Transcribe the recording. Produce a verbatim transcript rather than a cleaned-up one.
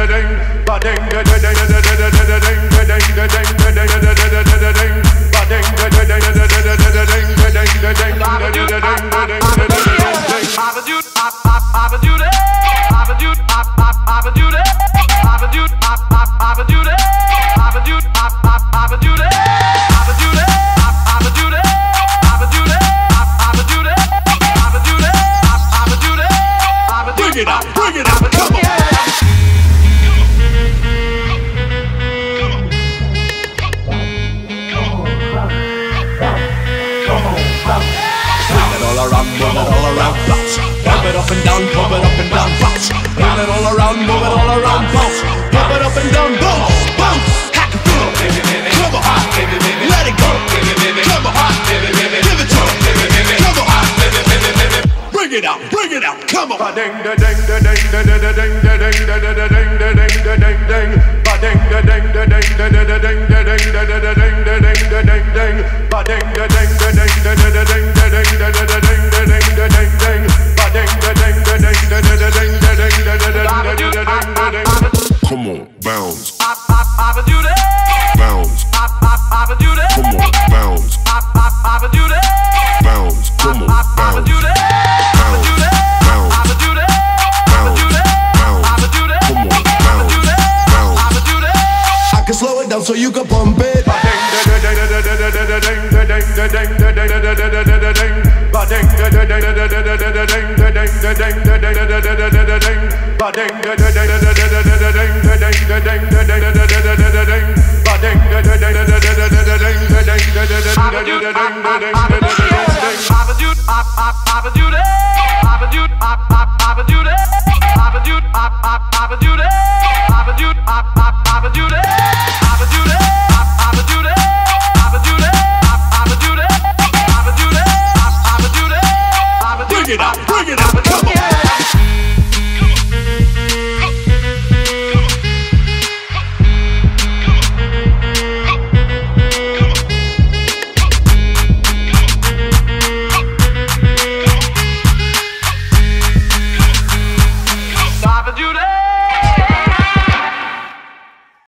Bring it out, bring it out, come on. Swing it all around, move it all around, bounce. Pump it up and down, pump it up and down, bounce. Move it all around, move it all around, bounce. Pump it up and down, bounce, bounce. Hack it through, baby, baby. Come on, hot, baby, baby. Let it go, baby, baby. Come on, hot, baby, baby. Give it to him, baby, baby. Come on, hot, baby, baby, baby. Bring it out, bring it out, come on. Ba-ding, da-ding, da-ding, da-da-da-ding, da-ding, da-da-da-ding, da-ding, da-ding, ding. Ba-ding, da-ding, da-ding, da-da-da-ding, da-ding, da-da-da-ding, da-ding, da-ding, ding. Ba-ding, da-ding, da-ding, da-da-da-ding, da-ding, da-da-da-ding, da-ding, da-ding, ding. Ba-ding, da-ding, da-ding, da-da-da-ding, da-ding, da-da-da-ding, da-ding, da-ding. Come on, bounce. Bounce. Come on, bounce. Bounce. Come on, bounce. Slow it down so you can pump it. Papa do